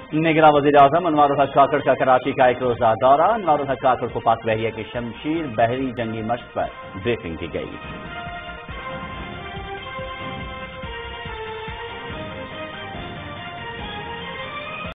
निगरान वज़ीर-ए-आज़म अनवारुल हक काकड़ का कराची का एक रोजा दौरा। अनवारुल हक काकड़ को पाक बहरिया की शमशीर बहरी जंगी मश्क पर ब्रीफिंग दी गई।